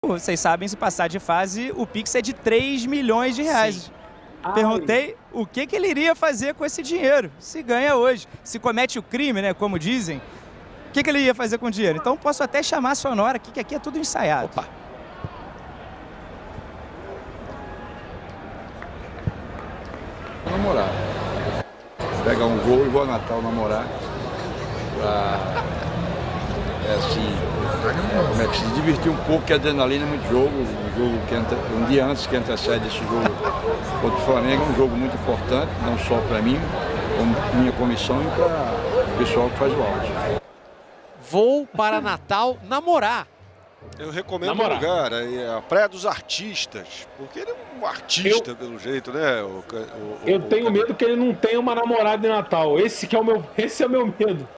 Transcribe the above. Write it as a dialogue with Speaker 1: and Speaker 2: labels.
Speaker 1: Vocês sabem, se passar de fase, o Pix é de 3 milhões de reais. Perguntei o que ele iria fazer com esse dinheiro, se ganha hoje. Se comete o crime, né, como dizem, o que ele ia fazer com o dinheiro? Então posso até chamar a Sonora aqui, que aqui é tudo ensaiado.
Speaker 2: Opa.
Speaker 3: Namorar. Pegar um voo e vou a Natal namorar. Como é que se divertir um pouco, que a adrenalina é muito jogo. Um dia antes que antecede esse jogo contra o Flamengo, é um jogo muito importante, não só para mim, como minha comissão e para o pessoal que faz o áudio.
Speaker 2: Vou para Natal namorar.
Speaker 4: Eu recomendo um lugar, a Praia dos Artistas, porque ele é um artista pelo jeito, né?
Speaker 5: Eu tenho medo que ele não tenha uma namorada em Natal. Esse é o meu medo.